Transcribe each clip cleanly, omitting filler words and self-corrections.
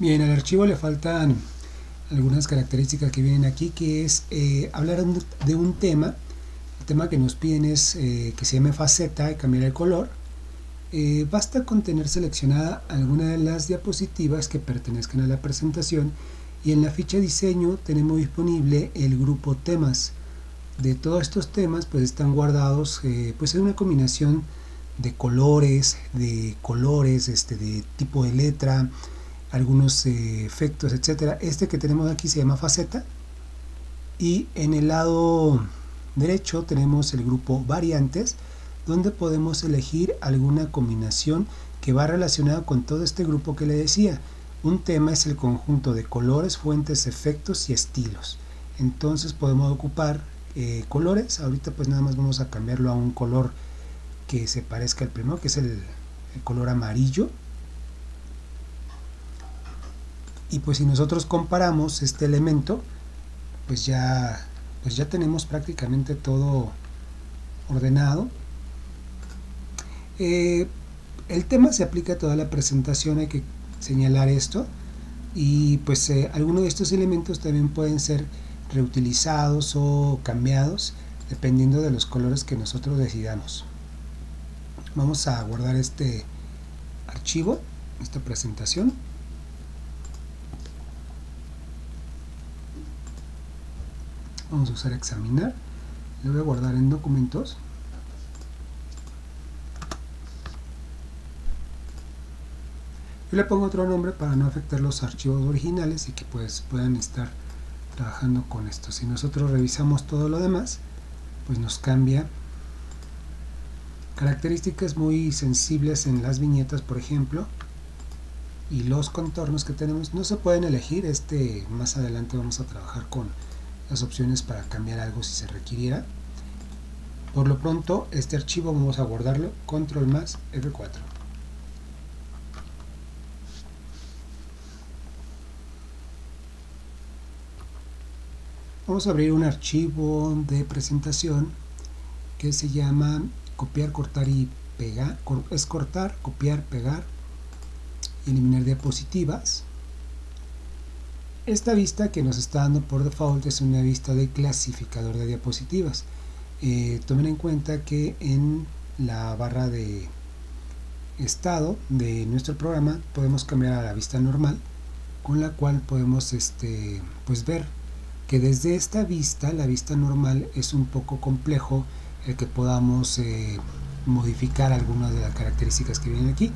Bien, al archivo le faltan algunas características que vienen aquí, que es hablar de un tema. El tema que nos piden es que se llame faceta y cambiar el color. Basta con tener seleccionada alguna de las diapositivas que pertenezcan a la presentación, y en la ficha diseño tenemos disponible el grupo temas. De todos estos temas pues están guardados pues en una combinación de colores, de tipo de letra, algunos efectos, etcétera. Este que tenemos aquí se llama faceta, y en el lado derecho tenemos el grupo variantes, donde podemos elegir alguna combinación que va relacionada con todo este grupo que le decía. Un tema es el conjunto de colores, fuentes, efectos y estilos. Entonces podemos ocupar colores. Ahorita pues nada más vamos a cambiarlo a un color que se parezca al primero, que es el color amarillo. Y pues si nosotros comparamos este elemento, pues ya tenemos prácticamente todo ordenado. El tema se aplica a toda la presentación, hay que señalar esto, y pues algunos de estos elementos también pueden ser reutilizados o cambiados dependiendo de los colores que nosotros decidamos. Vamos a guardar este archivo, esta presentación. Vamos a usar examinar, lo voy a guardar en documentos. Yo le pongo otro nombre para no afectar los archivos originales y que pues puedan estar trabajando con esto. Si nosotros revisamos todo lo demás, pues nos cambia. Características muy sensibles en las viñetas, por ejemplo, y los contornos que tenemos no se pueden elegir. Más adelante vamos a trabajar con las opciones para cambiar algo si se requiriera. Por lo pronto este archivo vamos a guardarlo, control más F4. Vamos a abrir un archivo de presentación que se llama copiar, cortar y pegar. Es cortar, copiar, pegar y eliminar diapositivas. Esta vista que nos está dando por default es una vista de clasificador de diapositivas. Tomen en cuenta que en la barra de estado de nuestro programa podemos cambiar a la vista normal, con la cual podemos pues ver que desde esta vista, la vista normal, es un poco complejo el que podamos modificar algunas de las características que vienen aquí.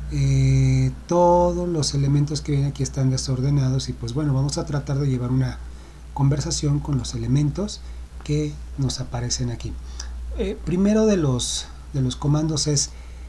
Todos los elementos que vienen aquí están desordenados, y pues bueno, vamos a tratar de llevar una conversación con los elementos que nos aparecen aquí. Primero de los comandos es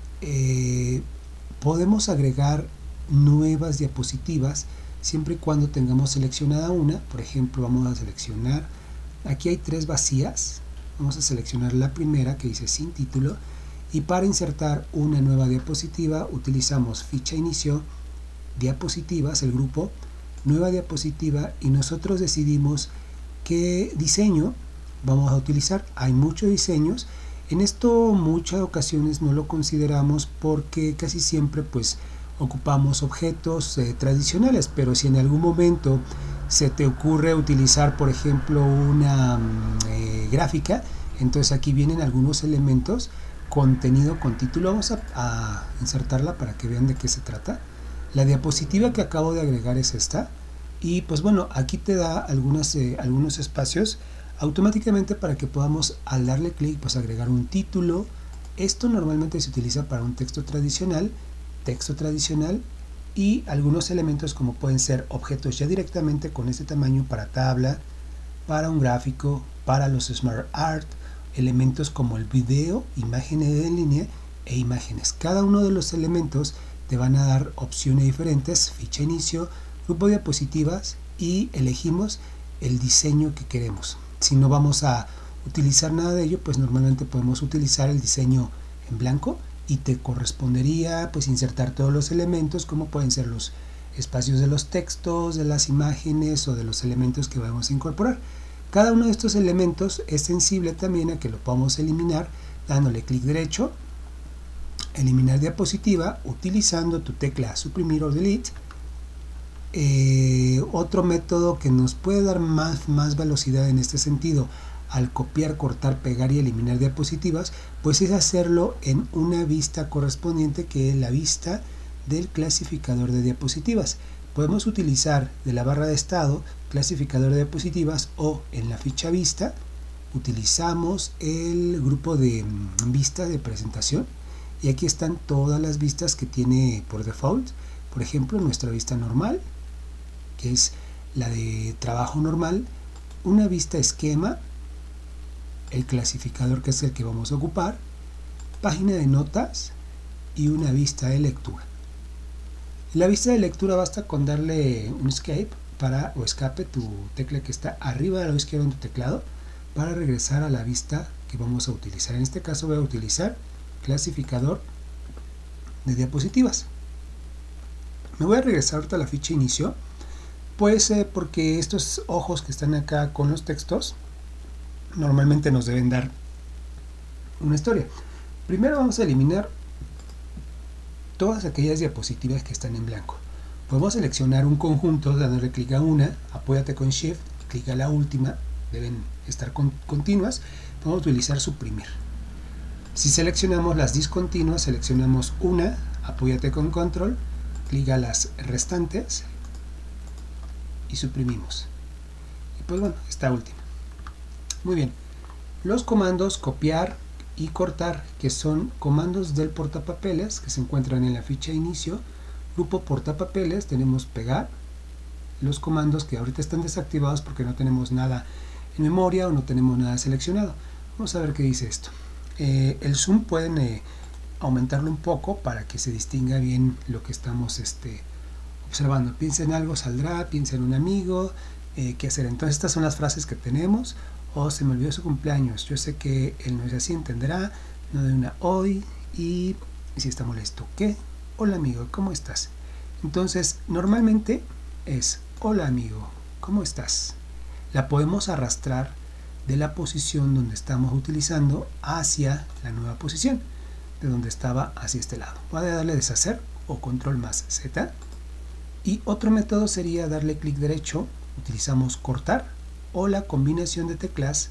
podemos agregar nuevas diapositivas siempre y cuando tengamos seleccionada una. Por ejemplo, vamos a seleccionar, aquí hay 3 vacías, vamos a seleccionar la primera que dice sin título, y para insertar una nueva diapositiva utilizamos ficha inicio, diapositivas, el grupo, nueva diapositiva, y nosotros decidimos qué diseño vamos a utilizar. Hay muchos diseños, en esto muchas ocasiones no lo consideramos porque casi siempre pues ocupamos objetos tradicionales, pero si en algún momento se te ocurre utilizar por ejemplo una gráfica, entonces aquí vienen algunos elementos, contenido con título. Vamos a insertarla para que vean de qué se trata. La diapositiva que acabo de agregar es esta, y pues bueno, aquí te da algunos espacios automáticamente para que podamos, al darle clic, pues agregar un título. Esto normalmente se utiliza para un texto tradicional, y algunos elementos como pueden ser objetos ya directamente con este tamaño para tabla, para un gráfico, para los Smart Art, elementos como el video, imágenes en línea e imágenes. Cada uno de los elementos te van a dar opciones diferentes, ficha inicio, grupo de diapositivas, y elegimos el diseño que queremos. Si no vamos a utilizar nada de ello, pues normalmente podemos utilizar el diseño en blanco, y te correspondería pues insertar todos los elementos, como pueden ser los espacios de los textos, de las imágenes o de los elementos que vamos a incorporar. Cada uno de estos elementos es sensible también a que lo podamos eliminar dándole clic derecho, eliminar diapositiva, utilizando tu tecla suprimir o delete, Otro método que nos puede dar más velocidad en este sentido al copiar, cortar, pegar y eliminar diapositivas, pues es hacerlo en una vista correspondiente, que es la vista del clasificador de diapositivas. Podemos utilizar de la barra de estado clasificador de diapositivas, o en la ficha vista utilizamos el grupo de vistas de presentación, y aquí están todas las vistas que tiene por default. Por ejemplo, nuestra vista normal, que es la de trabajo normal, una vista esquema, el clasificador que es el que vamos a ocupar, página de notas y una vista de lectura. La vista de lectura basta con darle un escape o escape, tu tecla que está arriba del lado izquierdo en tu teclado, para regresar a la vista que vamos a utilizar. En este caso voy a utilizar clasificador de diapositivas. Me voy a regresar ahorita a la ficha inicio, pues porque estos ojos que están acá con los textos normalmente nos deben dar una historia. Primero vamos a eliminar todas aquellas diapositivas que están en blanco. Podemos seleccionar un conjunto dándole clic a una, apóyate con Shift, clic a la última, deben estar continuas. Vamos a utilizar suprimir. Si seleccionamos las discontinuas, seleccionamos una, apóyate con Control, clic a las restantes y suprimimos. Y pues bueno, esta última. Muy bien, los comandos copiar y cortar, que son comandos del portapapeles que se encuentran en la ficha inicio, grupo portapapeles, tenemos pegar, los comandos que ahorita están desactivados porque no tenemos nada en memoria o no tenemos nada seleccionado. Vamos a ver qué dice esto. El zoom pueden aumentarlo un poco para que se distinga bien lo que estamos observando. Piensa en algo, saldrá, piensa en un amigo, qué hacer. Entonces estas son las frases que tenemos. O se me olvidó su cumpleaños, yo sé que él no es así, entenderá, no de una hoy, y si está molesto, ¿qué? Hola amigo, ¿cómo estás? Entonces normalmente es hola amigo, ¿cómo estás? La podemos arrastrar de la posición donde estamos utilizando hacia la nueva posición, de donde estaba hacia este lado. Voy a darle deshacer o control más Z, y otro método sería darle clic derecho, utilizamos cortar, o la combinación de teclas,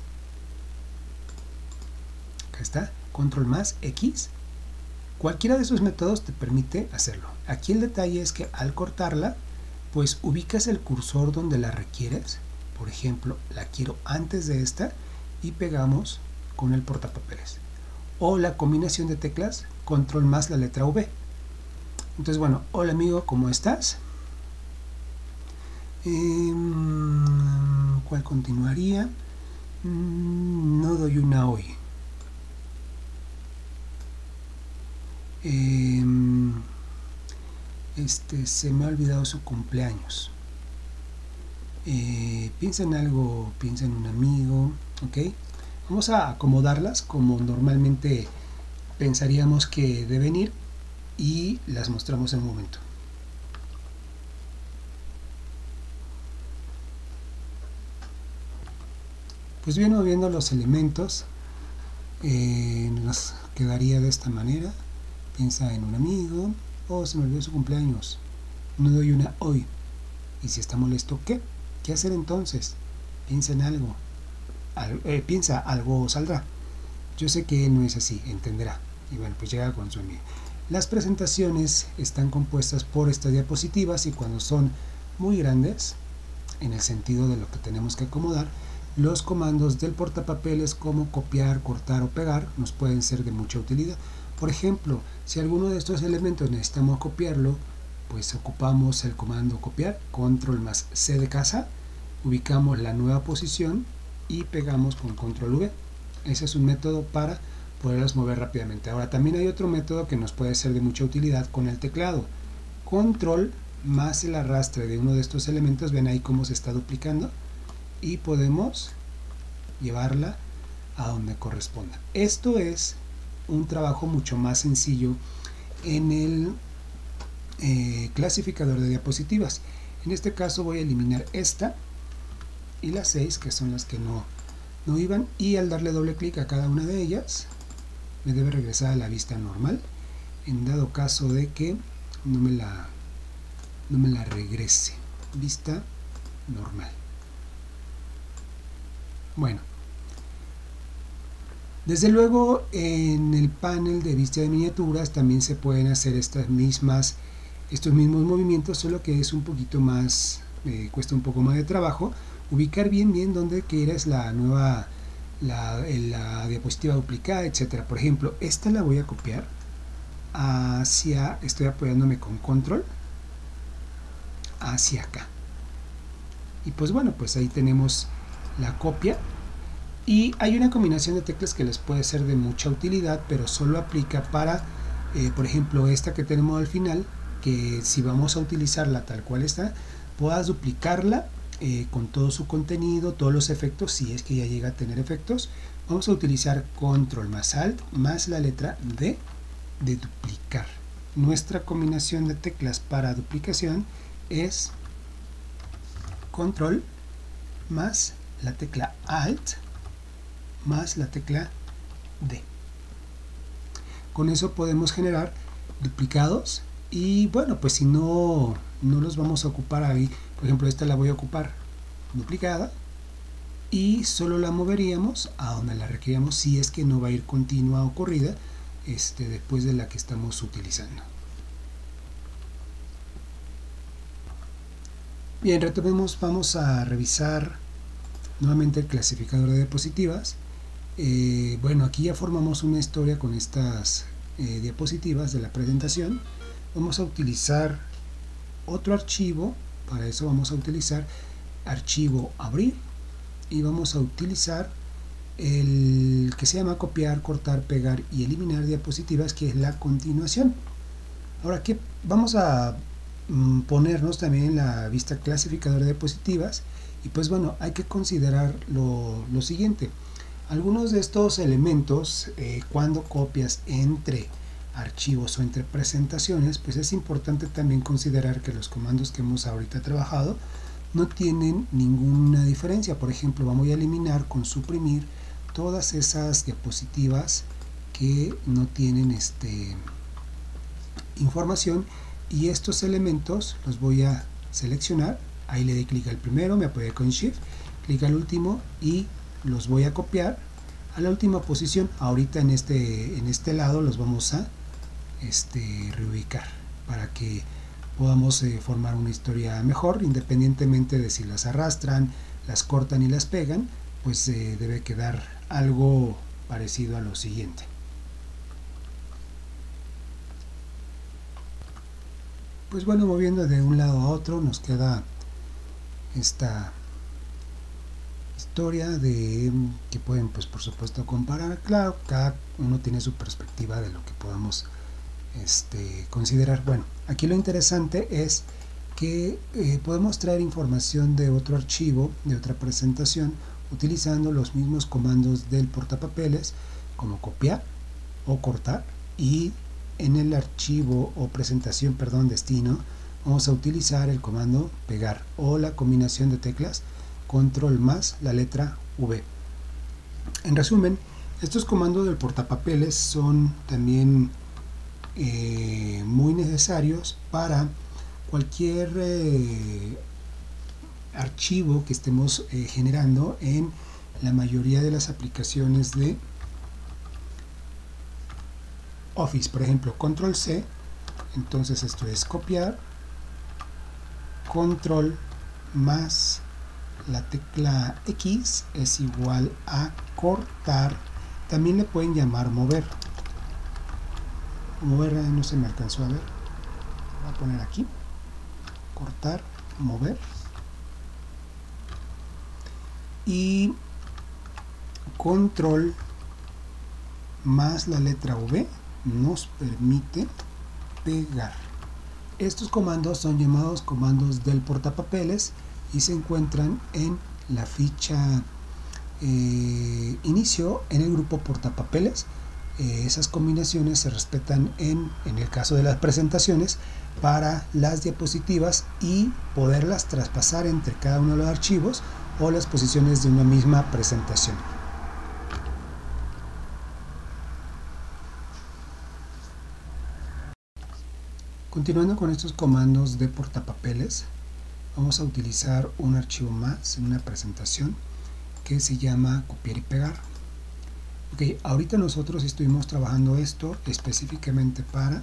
acá está, control más X. Cualquiera de esos métodos te permite hacerlo. Aquí el detalle es que al cortarla, pues ubicas el cursor donde la requieres. Por ejemplo, la quiero antes de esta, y pegamos con el portapapeles. O la combinación de teclas, control más la letra V. Entonces bueno, hola amigo, ¿cómo estás? ¿Cuál continuaría? No doy una hoy. Se me ha olvidado su cumpleaños. Piensa en algo, piensa en un amigo, ¿ok? Vamos a acomodarlas como normalmente pensaríamos que deben ir, y las mostramos en un momento. Pues bien, moviendo los elementos, nos quedaría de esta manera. Piensa en un amigo, o se me olvidó su cumpleaños, no doy una hoy, y si está molesto, ¿qué? ¿Qué hacer entonces? Piensa en algo, piensa algo saldrá. Yo sé que él no es así, entenderá. Y bueno, pues llega con su amigo. Las presentaciones están compuestas por estas diapositivas, y cuando son muy grandes, en el sentido de lo que tenemos que acomodar, los comandos del portapapeles como copiar, cortar o pegar nos pueden ser de mucha utilidad. Por ejemplo, si alguno de estos elementos necesitamos copiarlo, pues ocupamos el comando copiar, control más C de casa, ubicamos la nueva posición y pegamos con control V. Ese es un método para poderlos mover rápidamente. Ahora también hay otro método que nos puede ser de mucha utilidad con el teclado. Control más el arrastre de uno de estos elementos, ven ahí cómo se está duplicando, y podemos llevarla a donde corresponda. Esto es un trabajo mucho más sencillo en el clasificador de diapositivas. En este caso voy a eliminar esta y las 6, que son las que no iban, y al darle doble clic a cada una de ellas me debe regresar a la vista normal, en dado caso de que no me la regrese. vista normal. Bueno, desde luego en el panel de vista de miniaturas también se pueden hacer estos mismos movimientos, solo que es un poquito más, cuesta un poco más de trabajo ubicar bien dónde quieres la nueva, la diapositiva duplicada, etcétera. Por ejemplo, esta la voy a copiar hacia, estoy apoyándome con control hacia acá, y pues bueno, pues ahí tenemos la copia. Y hay una combinación de teclas que les puede ser de mucha utilidad, pero solo aplica para, por ejemplo, esta que tenemos al final, que si vamos a utilizarla tal cual está, puedas duplicarla con todo su contenido, todos los efectos, si es que ya llega a tener efectos. Vamos a utilizar control más alt más la letra D de duplicar. Nuestra combinación de teclas para duplicación es control más la tecla alt más la tecla D. Con eso podemos generar duplicados, y bueno, pues si no los vamos a ocupar ahí, por ejemplo esta la voy a ocupar duplicada y solo la moveríamos a donde la requeríamos, si es que no va a ir continua o corrida después de la que estamos utilizando. Bien, retomemos, vamos a revisar nuevamente el clasificador de diapositivas. Bueno, aquí ya formamos una historia con estas diapositivas de la presentación. Vamos a utilizar otro archivo. Para eso vamos a utilizar archivo abrir, y vamos a utilizar el que se llama copiar, cortar, pegar y eliminar diapositivas, que es la continuación. Ahora que vamos a ponernos también en la vista clasificador de diapositivas, y pues bueno, hay que considerar lo siguiente. Algunos de estos elementos, cuando copias entre archivos o entre presentaciones, pues es importante también considerar que los comandos que hemos ahorita trabajado no tienen ninguna diferencia. Por ejemplo, vamos a eliminar con suprimir todas esas diapositivas que no tienen información, y estos elementos los voy a seleccionar. Ahí le doy clic al primero, me apoyé con Shift, clic al último y los voy a copiar a la última posición. Ahorita en este lado los vamos a reubicar para que podamos formar una historia mejor, independientemente de si las arrastran, las cortan y las pegan, pues debe quedar algo parecido a lo siguiente. Pues bueno, moviendo de un lado a otro nos queda esta historia de que pueden, pues por supuesto, comparar. Claro, cada uno tiene su perspectiva de lo que podamos considerar. Bueno, aquí lo interesante es que podemos traer información de otro archivo, de otra presentación, utilizando los mismos comandos del portapapeles, como copiar o cortar, y en el archivo o presentación, perdón, destino, vamos a utilizar el comando pegar o la combinación de teclas control más la letra V. En resumen, estos comandos del portapapeles son también muy necesarios para cualquier archivo que estemos generando en la mayoría de las aplicaciones de Office. Por ejemplo, control C, entonces esto es copiar, control más la tecla X es igual a cortar. También le pueden llamar mover. Mover no se me alcanzó a ver. Voy a poner aquí cortar, mover, y control más la letra V nos permite pegar. Estos comandos son llamados comandos del portapapeles y se encuentran en la ficha inicio en el grupo portapapeles. Esas combinaciones se respetan en el caso de las presentaciones para las diapositivas y poderlas traspasar entre cada uno de los archivos o las posiciones de una misma presentación. Continuando con estos comandos de portapapeles, vamos a utilizar un archivo más en una presentación que se llama copiar y pegar. Ok, ahorita nosotros estuvimos trabajando esto específicamente para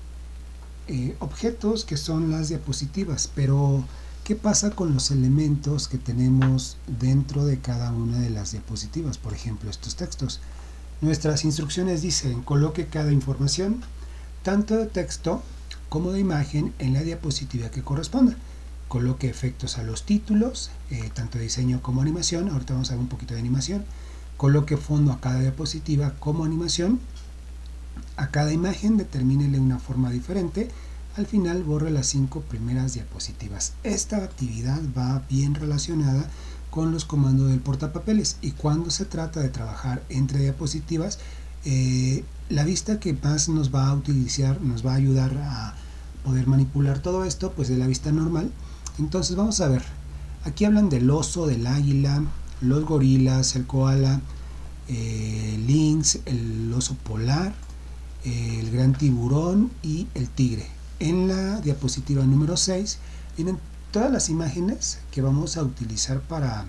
objetos que son las diapositivas, pero ¿qué pasa con los elementos que tenemos dentro de cada una de las diapositivas? Por ejemplo, estos textos. Nuestras instrucciones dicen: coloque cada información, tanto de texto como de imagen, en la diapositiva que corresponda. Coloque efectos a los títulos, tanto de diseño como animación. Ahorita vamos a ver un poquito de animación. Coloque fondo a cada diapositiva como animación. A cada imagen determínele una forma diferente. Al final borre las 5 primeras diapositivas. Esta actividad va bien relacionada con los comandos del portapapeles, y cuando se trata de trabajar entre diapositivas, la vista que más nos va a ayudar a poder manipular todo esto, pues es la vista normal. Entonces vamos a ver, aquí hablan del oso, del águila, los gorilas, el koala, lynx, el oso polar, el gran tiburón y el tigre. En la diapositiva número 6 vienen todas las imágenes que vamos a utilizar para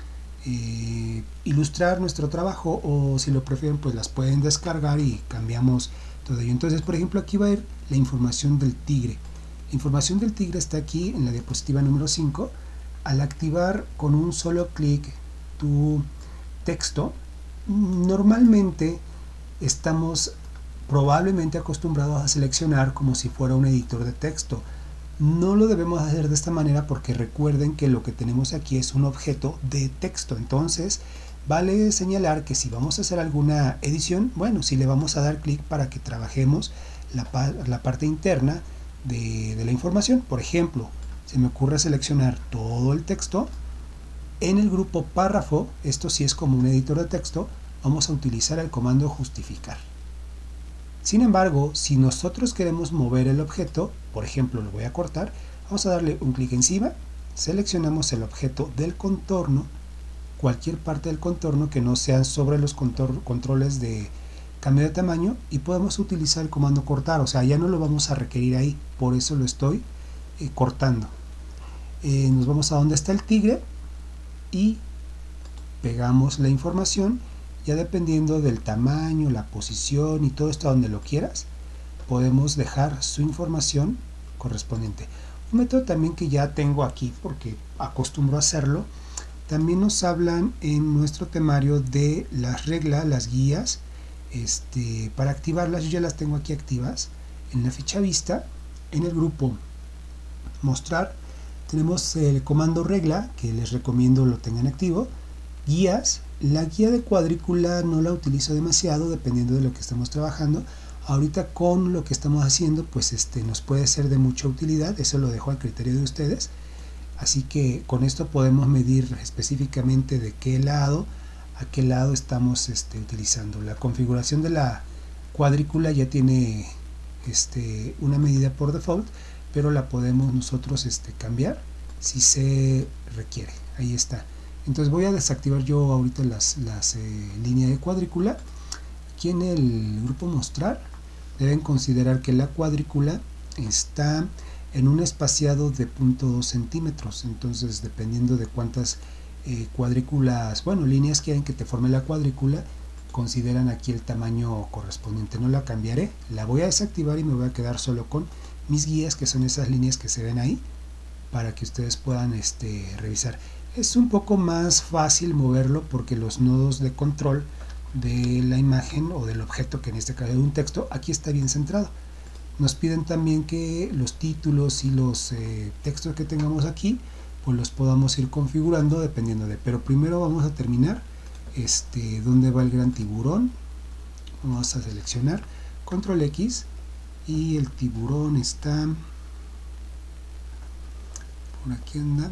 ilustrar nuestro trabajo, o si lo prefieren pues las pueden descargar y cambiamos todo ello. Entonces, por ejemplo, aquí va a ir la información del tigre. La información del tigre está aquí en la diapositiva número 5. Al activar con un solo clic tu texto, normalmente estamos probablemente acostumbrados a seleccionar como si fuera un editor de texto. No lo debemos hacer de esta manera, porque recuerden que lo que tenemos aquí es un objeto de texto. Entonces vale señalar que si vamos a hacer alguna edición, bueno, si le vamos a dar clic para que trabajemos la parte interna de la información. Por ejemplo, se me ocurre seleccionar todo el texto. En el grupo párrafo, esto sí es como un editor de texto, vamos a utilizar el comando justificar. Sin embargo, si nosotros queremos mover el objeto, por ejemplo, lo voy a cortar, vamos a darle un clic encima, seleccionamos el objeto del contorno, cualquier parte del contorno que no sean sobre los controles de cambio de tamaño, y podemos utilizar el comando cortar. O sea, ya no lo vamos a requerir ahí, por eso lo estoy cortando. Nos vamos a donde está el tigre y pegamos la información. Ya dependiendo del tamaño, la posición y todo esto a donde lo quieras, podemos dejar su información correspondiente. Un método también que ya tengo aquí porque acostumbro a hacerlo, también nos hablan en nuestro temario de las reglas, las guías, para activarlas. Yo ya las tengo aquí activas en la ficha vista. En el grupo mostrar tenemos el comando regla, que les recomiendo lo tengan activo. Guías. La guía de cuadrícula no la utilizo demasiado, dependiendo de lo que estemos trabajando. Ahorita con lo que estamos haciendo, pues nos puede ser de mucha utilidad. Eso lo dejo al criterio de ustedes. Así que con esto podemos medir específicamente de qué lado a qué lado estamos utilizando. La configuración de la cuadrícula ya tiene una medida por default, pero la podemos nosotros cambiar si se requiere. Ahí está. Entonces voy a desactivar yo ahorita las líneas de cuadrícula. Aquí en el grupo mostrar deben considerar que la cuadrícula está en un espaciado de 0.2 centímetros. Entonces, dependiendo de cuántas cuadrículas, líneas quieren que te forme la cuadrícula, consideran aquí el tamaño correspondiente. No la cambiaré, la voy a desactivar y me voy a quedar solo con mis guías, que son esas líneas que se ven ahí, para que ustedes puedan revisar. Es un poco más fácil moverlo porque los nodos de control de la imagen o del objeto, que en este caso es un texto, aquí está bien centrado. Nos piden también que los títulos y los textos que tengamos aquí, pues los podamos ir configurando dependiendo de. Pero primero vamos a terminar dónde va el gran tiburón. Vamos a seleccionar control X y el tiburón está por aquí, anda.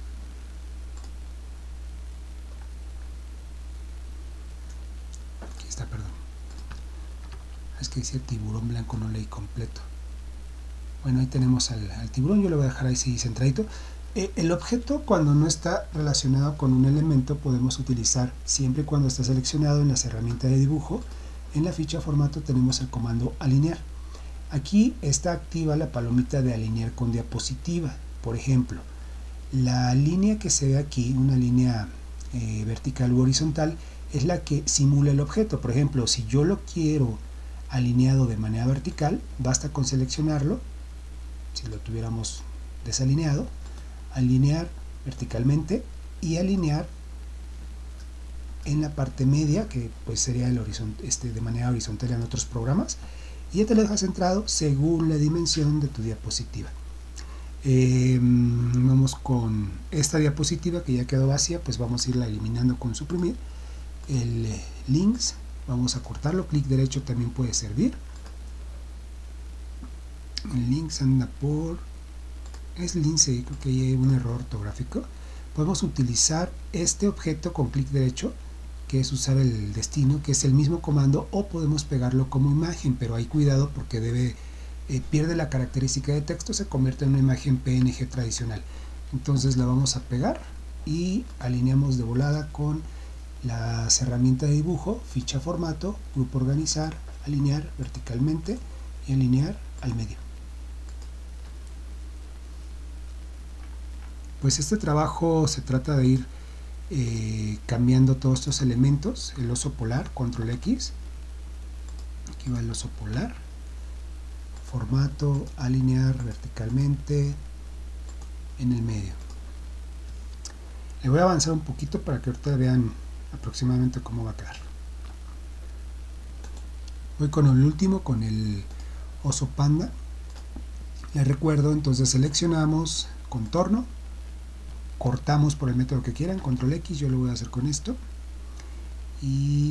Perdón, es que decía tiburón blanco, no leí completo. Bueno, ahí tenemos al tiburón. Yo lo voy a dejar ahí centradito. El objeto, cuando no está relacionado con un elemento, podemos utilizar siempre y cuando está seleccionado en las herramientas de dibujo. En la ficha formato tenemos el comando alinear. Aquí está activa la palomita de alinear con diapositiva. Por ejemplo, La línea que se ve aquí, una línea vertical u horizontal, es la que simula el objeto. Por ejemplo, si yo lo quiero alineado de manera vertical, basta con seleccionarlo, si lo tuviéramos desalineado, alinear verticalmente y alinear en la parte media, que pues sería el horizonte, de manera horizontal en otros programas, y ya te lo dejas centrado según la dimensión de tu diapositiva. Vamos con esta diapositiva que ya quedó vacía, pues vamos a irla eliminando con suprimir. El links, vamos a cortarlo, clic derecho también puede servir. El links anda por, es lince, creo que hay un error ortográfico. Podemos utilizar este objeto con clic derecho, que es usar el destino, que es el mismo comando, o podemos pegarlo como imagen, pero hay cuidado porque pierde la característica de texto, se convierte en una imagen PNG tradicional. Entonces la vamos a pegar y alineamos de volada con las herramientas de dibujo, ficha formato, grupo organizar, alinear verticalmente y alinear al medio. Pues este trabajo se trata de ir cambiando todos estos elementos. El oso polar, control X, aquí va el oso polar, formato, alinear verticalmente en el medio. Le voy a avanzar un poquito para que ahorita vean aproximadamente cómo va a quedar. Voy con el último, con el oso panda. Les recuerdo, entonces seleccionamos contorno, cortamos por el método que quieran, control X, yo lo voy a hacer con esto, y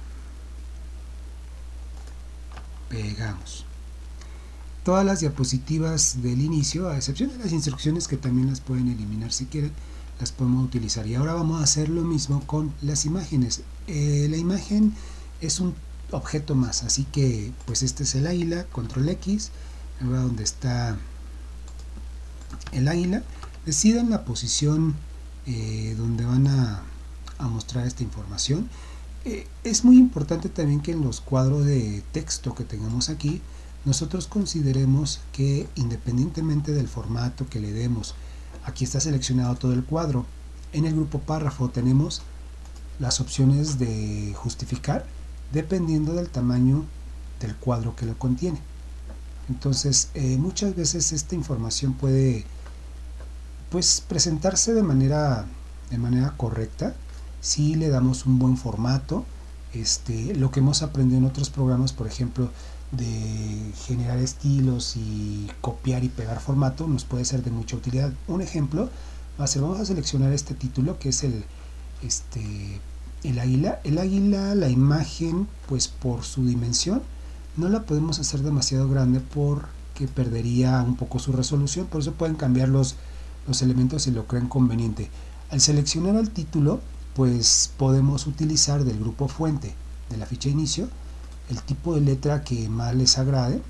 pegamos. Todas las diapositivas del inicio, a excepción de las instrucciones que también las pueden eliminar si quieren, las podemos utilizar. Y ahora vamos a hacer lo mismo con las imágenes. La imagen es un objeto más, así que pues este es el águila, control X, ahora donde está el águila, decidan la posición donde van a mostrar esta información. Es muy importante también que en los cuadros de texto que tengamos aquí, nosotros consideremos que independientemente del formato que le demos, aquí está seleccionado todo el cuadro. En el grupo párrafo tenemos las opciones de justificar dependiendo del tamaño del cuadro que lo contiene. Entonces muchas veces esta información puede pues presentarse de manera correcta si le damos un buen formato. Lo que hemos aprendido en otros programas, por ejemplo, de generar estilos y copiar y pegar formato, nos puede ser de mucha utilidad. Un ejemplo va a ser, vamos a seleccionar este título que es el águila. El águila, la imagen, pues por su dimensión no la podemos hacer demasiado grande porque perdería un poco su resolución, por eso pueden cambiar los elementos si lo creen conveniente. Al seleccionar el título, pues podemos utilizar del grupo fuente de la ficha de inicio el tipo de letra que más les agrade.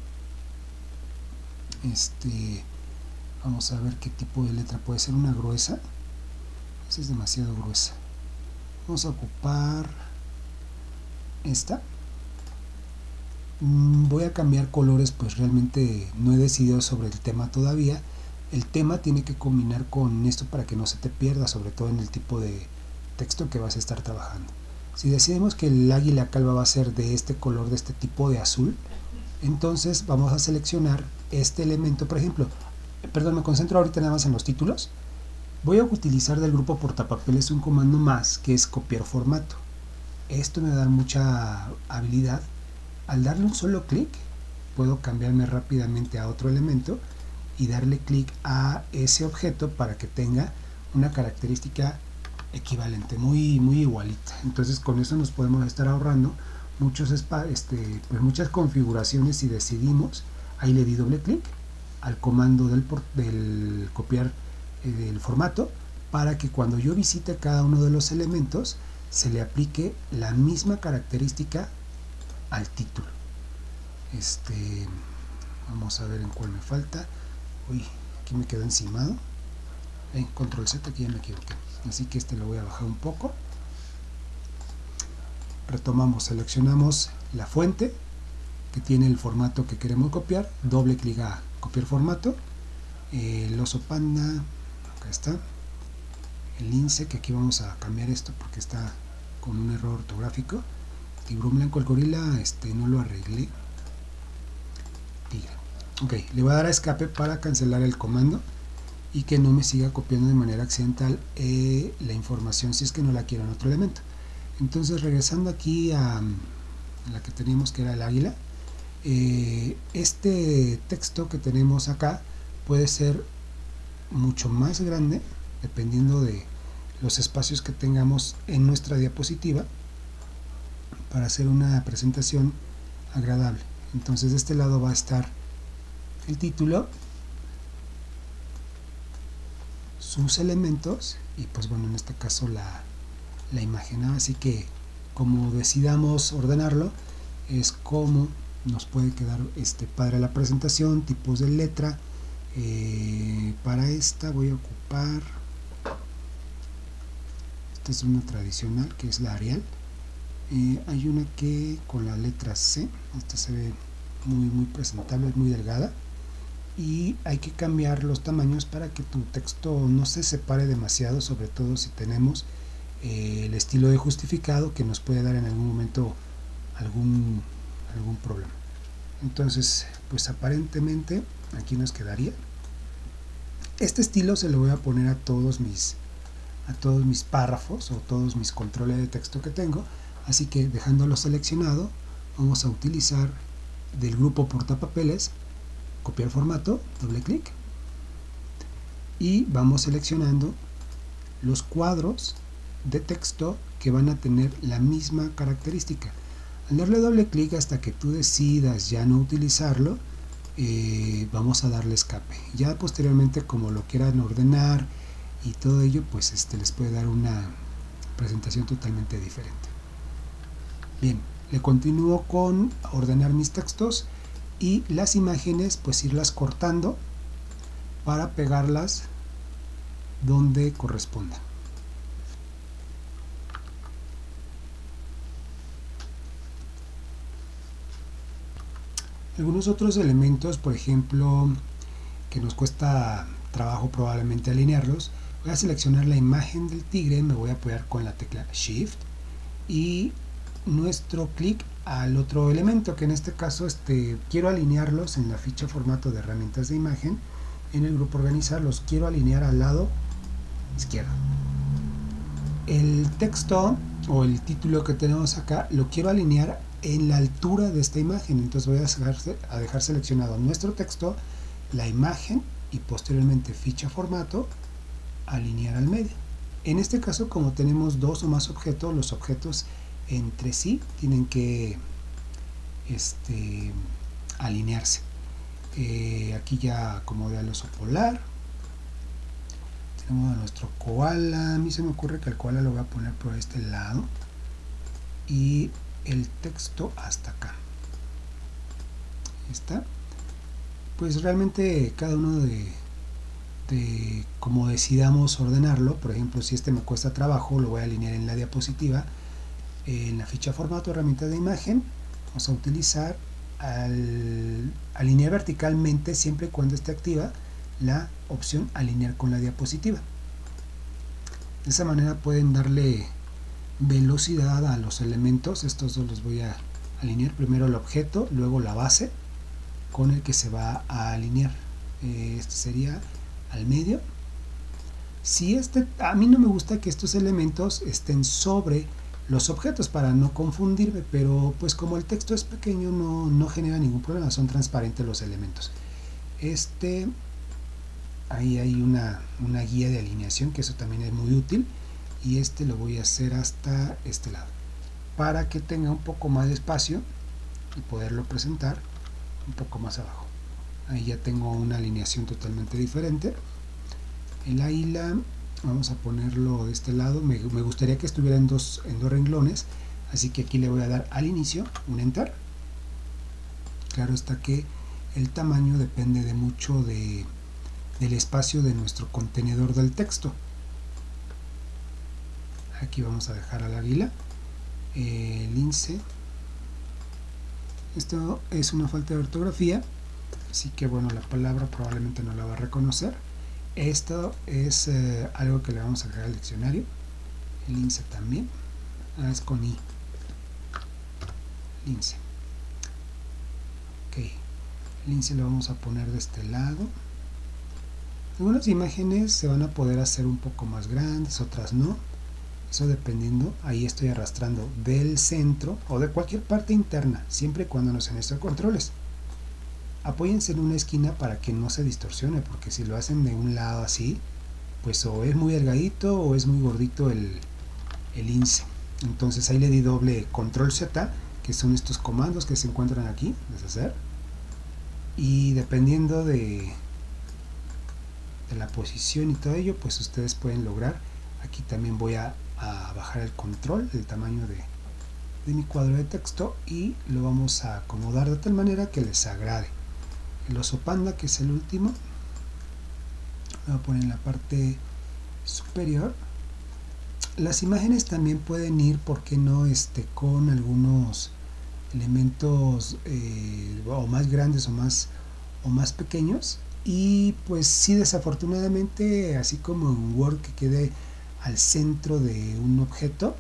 Vamos a ver qué tipo de letra puede ser. Una gruesa, esa es demasiado gruesa, vamos a ocupar esta. Voy a cambiar colores, pues realmente no he decidido sobre el tema todavía. El tema tiene que combinar con esto para que no se te pierda, sobre todo en el tipo de texto que vas a estar trabajando. Si decidimos que el águila calva va a ser de este color, de este tipo de azul, entonces vamos a seleccionar este elemento. Por ejemplo, perdón, me concentro ahorita nada más en los títulos. Voy a utilizar del grupo portapapeles un comando más, que es copiar formato. Esto me va a dar mucha habilidad. Al darle un solo clic, puedo cambiarme rápidamente a otro elemento y darle clic a ese objeto para que tenga una característica equivalente, muy igualita. Entonces con eso nos podemos estar ahorrando pues muchas configuraciones. Si decidimos, ahí le di doble clic al comando del copiar el formato, para que cuando yo visite cada uno de los elementos se le aplique la misma característica al título. Vamos a ver en cuál me falta. Uy, aquí me quedó encimado. Control Z, aquí ya me equivoqué. Así que lo voy a bajar un poco. Retomamos, seleccionamos la fuente que tiene el formato que queremos copiar. Doble clic a copiar formato. El oso panda, acá está el lince, que aquí vamos a cambiar esto porque está con un error ortográfico. Tiburón blanco, el gorila no lo arreglé. Tigre. Ok, le voy a dar a escape para cancelar el comando y que no me siga copiando de manera accidental la información si es que no la quiero en otro elemento. Entonces, regresando aquí a la que teníamos, que era el águila, este texto que tenemos acá puede ser mucho más grande dependiendo de los espacios que tengamos en nuestra diapositiva para hacer una presentación agradable. Entonces, de este lado va a estar el título, sus elementos y pues bueno, en este caso la imagen, ¿no? Así que como decidamos ordenarlo es como nos puede quedar padre la presentación. Tipos de letra, para esta voy a ocupar, esta es una tradicional que es la Arial. Hay una que con la letra C, esta se ve muy presentable, muy delgada, y hay que cambiar los tamaños para que tu texto no se separe demasiado, sobre todo si tenemos el estilo de justificado que nos puede dar en algún momento algún problema. Entonces, pues aparentemente aquí nos quedaría. Este estilo se lo voy a poner a todos mis párrafos o todos mis controles de texto que tengo, así que dejándolo seleccionado vamos a utilizar del grupo portapapeles, copiar formato, doble clic, y vamos seleccionando los cuadros de texto que van a tener la misma característica. Al darle doble clic hasta que tú decidas ya no utilizarlo, vamos a darle escape. Ya posteriormente, como lo quieran ordenar y todo ello, pues les puede dar una presentación totalmente diferente. Bien, le continúo con ordenar mis textos y las imágenes, pues irlas cortando para pegarlas donde corresponda. Algunos otros elementos, por ejemplo, que nos cuesta trabajo probablemente alinearlos, voy a seleccionar la imagen del tigre, me voy a apoyar con la tecla Shift y nuestro clic al otro elemento, que en este caso quiero alinearlos en la ficha formato de herramientas de imagen. En el grupo organizar los quiero alinear al lado izquierdo. El texto o el título que tenemos acá lo quiero alinear en la altura de esta imagen, entonces voy a dejar seleccionado nuestro texto, la imagen y posteriormente ficha formato, alinear al medio. En este caso, como tenemos dos o más objetos, los objetos entre sí tienen que alinearse. Aquí ya acomodé al oso polar, tenemos a nuestro koala. A mí se me ocurre que el koala lo voy a poner por este lado y el texto hasta acá. Está. Pues realmente cada uno de como decidamos ordenarlo. Por ejemplo, si me cuesta trabajo, lo voy a alinear en la diapositiva, en la ficha formato, herramienta de imagen. Vamos a utilizar alinear verticalmente siempre y cuando esté activa la opción alinear con la diapositiva. De esa manera pueden darle velocidad a los elementos. Estos dos los voy a alinear, primero el objeto, luego la base con el que se va a alinear. Este sería al medio. Si a mí no me gusta que estos elementos estén sobre los objetos para no confundirme, pero pues como el texto es pequeño no genera ningún problema, son transparentes los elementos. Ahí hay una guía de alineación, que eso también es muy útil, y lo voy a hacer hasta este lado para que tenga un poco más de espacio y poderlo presentar un poco más abajo. Ahí ya tengo una alineación totalmente diferente. El águila vamos a ponerlo de este lado. Me gustaría que estuviera en dos renglones, así que aquí le voy a dar al inicio un enter. Claro está que el tamaño depende de mucho del espacio de nuestro contenedor del texto. Aquí vamos a dejar al águila, lince. Esto es una falta de ortografía, así que bueno, la palabra probablemente no la va a reconocer. Esto es algo que le vamos a agregar al diccionario. El lince también. Es con I. Lince. Ok. El lince lo vamos a poner de este lado. Algunas imágenes se van a poder hacer un poco más grandes, otras no. Eso dependiendo. Ahí estoy arrastrando del centro o de cualquier parte interna, siempre y cuando no sean estos controles. Apóyense en una esquina para que no se distorsione, porque si lo hacen de un lado así, pues o es muy delgadito o es muy gordito el lince. Entonces ahí le di doble control Z, que son estos comandos que se encuentran aquí, deshacer, y dependiendo de la posición y todo ello, pues ustedes pueden lograr. Aquí también voy a bajar el control, el tamaño de mi cuadro de texto, y lo vamos a acomodar de tal manera que les agrade. El oso panda, que es el último, lo voy a poner en la parte superior. Las imágenes también pueden ir, ¿por qué no?, con algunos elementos o más grandes o más pequeños. Y pues sí, desafortunadamente, así como en Word, que quede al centro de un objeto,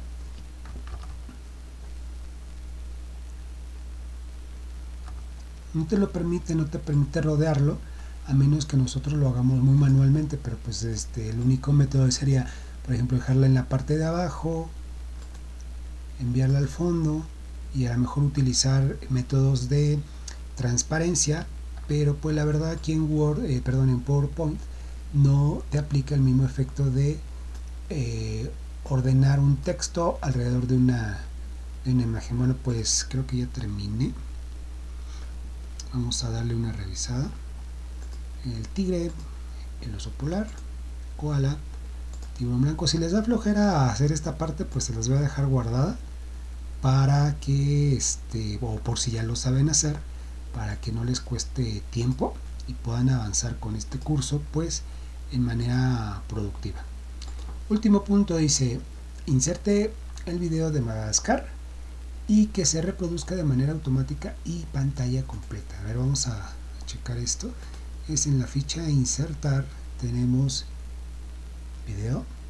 no te permite rodearlo, a menos que nosotros lo hagamos muy manualmente. Pero pues el único método sería, por ejemplo, dejarla en la parte de abajo, enviarla al fondo, y a lo mejor utilizar métodos de transparencia. Pero pues la verdad, aquí en en PowerPoint no te aplica el mismo efecto de ordenar un texto alrededor de una imagen. Bueno, pues creo que ya terminé. Vamos a darle una revisada. El tigre, el oso polar, koala, tiburón blanco. Si les da flojera hacer esta parte, pues se las voy a dejar guardada para que, o por si ya lo saben hacer, para que no les cueste tiempo y puedan avanzar con este curso pues en manera productiva. Último punto, dice: inserte el video de Madagascar y que se reproduzca de manera automática y pantalla completa. A ver, vamos a checar esto. Es en la ficha insertar, tenemos video,